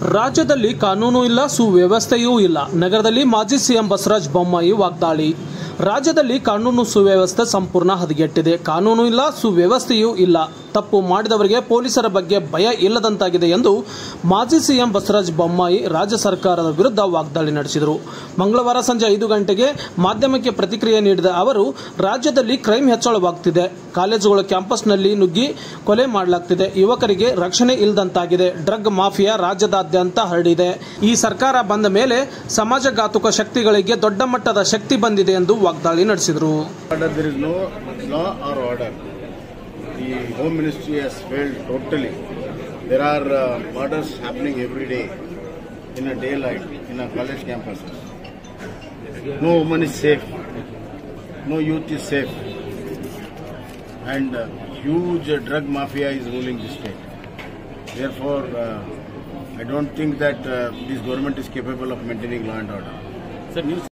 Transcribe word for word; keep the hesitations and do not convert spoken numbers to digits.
ರಾಜ್ಯದಲ್ಲಿ ಕಾನೂನು ಇಲ್ಲ, ಸುವ್ಯವಸ್ಥೆಯೂ ಇಲ್ಲ. ನಗರದಲ್ಲಿ ಮಾಜಿ ಸಿಎಂ ಬಸವರಾಜ ಬೊಮ್ಮಾಯಿ ವಾಗ್ದಾಳಿ. ರಾಜ್ಯದಲ್ಲಿ ಕಾನೂನು ಸುವ್ಯವಸ್ಥೆ ಸಂಪೂರ್ಣ ಹದಗೆಟ್ಟಿದೆ. ಕಾನೂನು ಇಲ್ಲ, ಸುವ್ಯವಸ್ಥೆಯೂ ಇಲ್ಲ. ತಪ್ಪು ಮಾಡಿದವರಿಗೆ ಪೊಲೀಸರ ಬಗ್ಗೆ ಭಯ ಇಲ್ಲದಂತಾಗಿದೆ ಎಂದು ಮಾಜಿ ಸಿಎಂ ಬಸವರಾಜ ಬೊಮ್ಮಾಯಿ ರಾಜ್ಯ ಸರ್ಕಾರದ ವಿರುದ್ಧ ವಾಗ್ದಾಳಿ ನಡೆಸಿದರು. ಮಂಗಳವಾರ ಸಂಜೆ ಐದು ಗಂಟೆಗೆ ಮಾಧ್ಯಮಕ್ಕೆ ಪ್ರತಿಕ್ರಿಯೆ ನೀಡಿದ ಅವರು, ರಾಜ್ಯದಲ್ಲಿ ಕ್ರೈಮ್ ಹೆಚ್ಚಳವಾಗುತ್ತಿದೆ. ಕಾಲೇಜುಗಳ ಕ್ಯಾಂಪಸ್ನಲ್ಲಿ ನುಗ್ಗಿ ಕೊಲೆ ಮಾಡಲಾಗುತ್ತಿದೆ. ಯುವಕರಿಗೆ ರಕ್ಷಣೆ ಇಲ್ಲದಂತಾಗಿದೆ. ಡ್ರಗ್ ಮಾಫಿಯಾ ರಾಜ್ಯದಾದ್ಯಂತ ಹರಡಿದೆ. ಈ ಸರ್ಕಾರ ಬಂದ ಮೇಲೆ ಸಮಾಜಘಾತುಕ ಶಕ್ತಿಗಳಿಗೆ ದೊಡ್ಡ ಮಟ್ಟದ ಶಕ್ತಿ ಬಂದಿದೆ ಎಂದು ವಾಗ್ದಾಳಿ ನಡೆಸಿದರು. The Home Ministry has failed totally. There are uh, murders happening every day in a daylight in a college campuses. No woman is safe. No youth is safe. And uh, huge uh, drug mafia is ruling the state. Therefore, uh, I don't think that uh, this government is capable of maintaining law and order. Sir, news